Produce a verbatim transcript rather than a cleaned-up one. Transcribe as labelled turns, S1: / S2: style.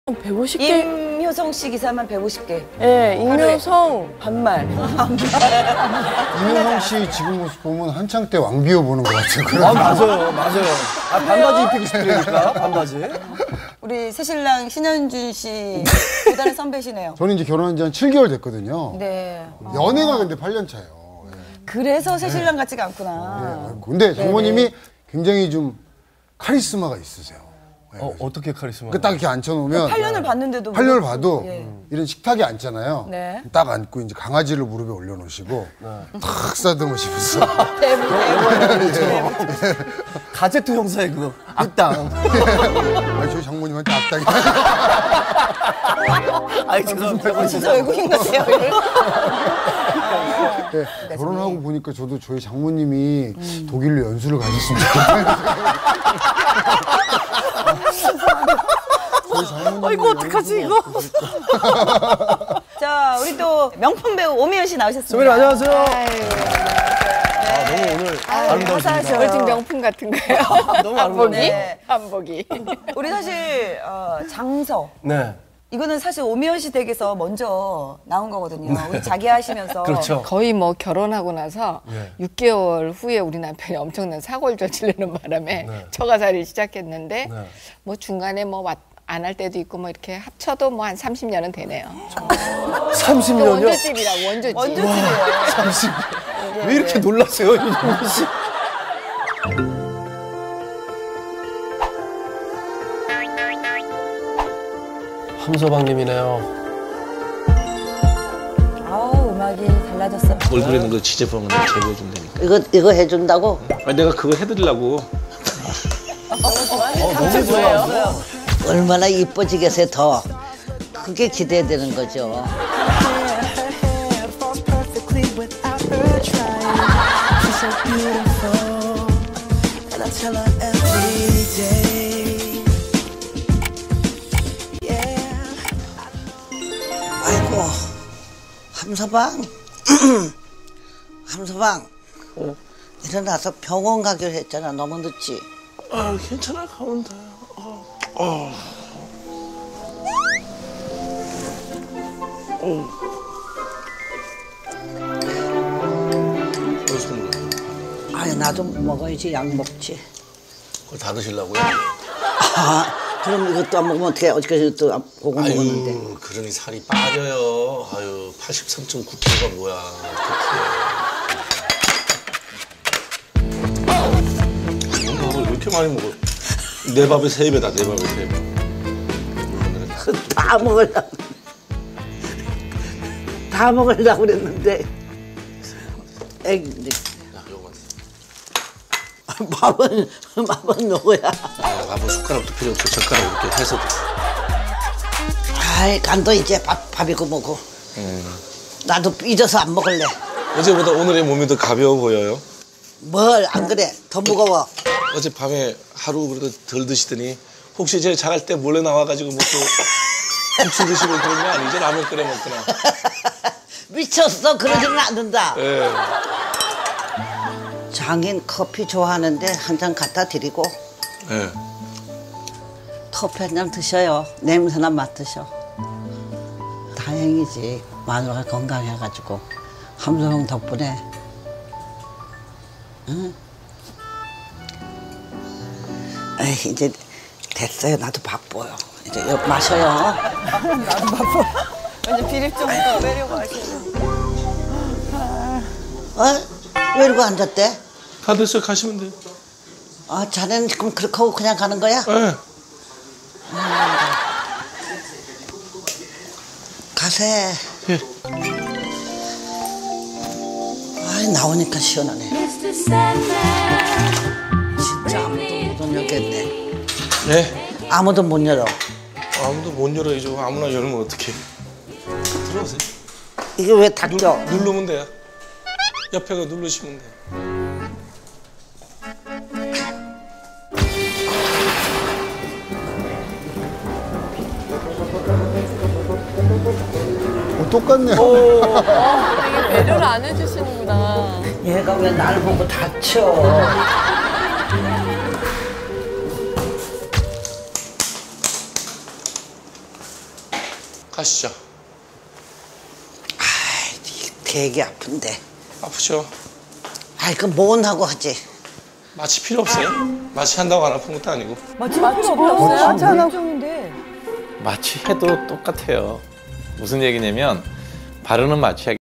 S1: 백오십 개?
S2: 임효성 씨 기사만 백오십 개.
S1: 네, 임효성 반말.
S3: 임효성 씨 지금 모습 보면 한창 때 왕비호 보는 것 같아요.
S4: 아, 맞아요, 맞아요. 아, 반바지 입히고 싶으니까, 반바지.
S2: 우리 새신랑 신현준 씨보다는 선배시네요.
S3: 저는 이제 결혼한 지 한 칠 개월 됐거든요.
S2: 네.
S3: 연애가 근데 팔 년 차예요.
S2: 그래서 새신랑 같지가 않구나.
S3: 네. 근데 장모님이 굉장히 좀 카리스마가 있으세요.
S4: 어, 어떻게 카리스마?
S3: 딱 이렇게 앉혀놓으면
S2: 팔 년을 봤는데도
S3: 팔 년을 봐도
S2: 예.
S3: 이런 식탁에 앉잖아요.
S2: 네.
S3: 딱 앉고 이제 강아지를 무릎에 올려놓으시고 탁 싸듬으시면서
S2: 대본 대본.
S4: 가제트 형사의 그거 악당.
S3: 아니, 저희 장모님한테 악당이
S4: 아이 죄송합니다.
S2: 진짜 외국인 같아요.
S3: 네, 결혼하고 보니까 저도 저희 장모님이 음. 독일로 연수를 가셨으면 좋겠어요.
S1: 어, 이거 어떡하지, 이거?
S2: 자, 우리 또 명품 배우 오미연 씨 나오셨습니다.
S4: 선배님, 안녕하세요.
S2: 아유,
S4: 아, 너무 오늘 아름다우십니다.
S1: 오늘 지금 명품 같은 거예요.
S4: 너무
S1: 한복이?
S2: 네.
S1: 한복이.
S2: 우리 사실 어, 장서.
S4: 네.
S2: 이거는 사실 오미연 씨 댁에서 먼저 나온 거거든요. 우리 자기 하시면서.
S4: 그렇죠.
S1: 거의 뭐 결혼하고 나서
S4: 네.
S1: 육 개월 후에 우리 남편이 엄청난 사고를 저지르는 바람에
S4: 네.
S1: 처가살이를 시작했는데
S4: 네.
S1: 뭐 중간에 뭐 안 할 때도 있고 뭐 이렇게 합쳐도 뭐 한 삼십 년은 되네요.
S4: 삼십 년이요?
S1: 원조집이라고, 원조집.
S2: 원조집이에요.
S4: 삼십. 왜 이렇게 놀라세요, 이정민 씨? 함서방님이네요.
S2: 아우, 음악이 달라졌어.
S5: 얼굴에 있는 거 지저분한 거 제거해준다니까.
S6: 이거 이거 해준다고?
S5: 아니, 내가 그거 해드리려고.
S1: 감정 뭐예요?
S6: 얼마나 이뻐지겠어요 더. 그게 기대되는 거죠. 아이고 함서방. 함서방.
S5: 어?
S6: 일어나서 병원 가기로 했잖아. 너무 늦지?
S5: 아, 괜찮아, 가면 돼. 어. 어. 어. 어디서 먹는 거야?
S6: 아유 나도 먹어야지. 약 먹지.
S5: 그걸 다 드시려고요?
S6: 아 그럼 이것도 안 먹으면 어떻게 어저께 또 그거 먹었는데.
S5: 아유, 그러니 살이 빠져요. 아유, 팔십삼 점 구 킬로그램가 뭐야. 어떡해. 밥을 왜 이렇게 많이 먹어? 내 밥의 세 배다, 내 밥의 세 배.
S6: 다 먹으려고 다 먹으려고 그랬는데 애기
S5: 야, 요거.
S6: 밥은 밥은 누구야?
S5: 아, 밥은 숟가락도 필요 없어. 젓가락 이렇게 해서.
S6: 아이 간도 이제 밥 밥이고 뭐고.
S5: 음.
S6: 나도 삐져서 안 먹을래.
S5: 어제보다 오늘의 몸이 더 가벼워 보여요.
S6: 뭘 안 그래? 더 무거워.
S5: 어젯밤에 하루 그래도 덜 드시더니 혹시 제가 자갈 때 몰래 나와가지고 뭐 또 국수 드시고 그런 거 아니죠? 라면 끓여 먹거나.
S6: 미쳤어. 그러지는 않는다.
S5: 예.
S6: 장인 커피 좋아하는데 한 잔 갖다 드리고
S5: 예.
S6: 커피 한 잔 드셔요. 냄새나 맡으셔. 다행이지. 마누라가 건강해가지고 함서방 덕분에. 응? 에이, 이제 됐어요. 나도 바빠요. 이제 이거 마셔요.
S2: 나도 바빠. 완전 비립종부터 빼려고 하시는.
S6: 어? 왜 이러고 앉았대?
S5: 다 됐어요. 가시면 돼요.
S6: 아, 자네는 그럼 그렇게 하고 그냥 가는 거야?
S5: 예.
S6: 가세.
S5: 예.
S6: 아이, 나오니까 시원하네. 진짜 아무도 못 열겠네.
S5: 네.
S6: 아무도 못 열어.
S5: 아무도 못 열어야죠. 아무나 열면 어떡해. 들어오세요.
S6: 이게 왜 닫혀?
S5: 누, 누르면 돼요. 옆에 거 누르시면 돼요.
S3: 어, 똑같네요.
S1: 되게 배려를 안 해주시는구나.
S6: 얘가 왜 날 보고 다쳐?
S5: 가시죠.
S6: 아이, 되게 아픈데.
S5: 아프죠?
S6: 아이, 그 뭔하고 하지?
S5: 마취 필요 없어요? 마취 한다고 안 아픈 것도 아니고.
S2: 마취 필요 없어요. 마취 안 하는데.
S7: 마취해도 똑같아요. 무슨 얘기냐면 바르는 마취하기